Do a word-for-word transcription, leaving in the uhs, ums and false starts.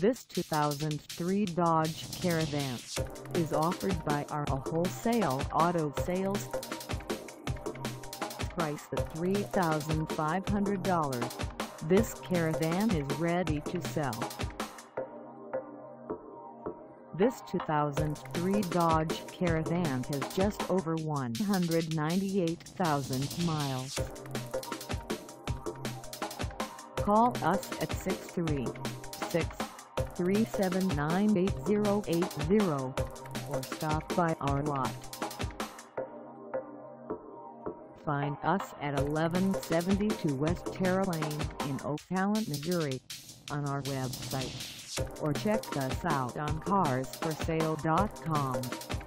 This two thousand three Dodge Caravan is offered by our Wholesale Auto Sales. Price at three thousand five hundred dollars, this Caravan is ready to sell. This two thousand three Dodge Caravan has just over one hundred ninety-eight thousand miles. Call us at six three six, three seven nine, eight zero eight zero or stop by our lot. Find us at eleven seventy-two West Terra Lane in O'Fallon, Missouri on our website, or check us out on cars for sale dot com.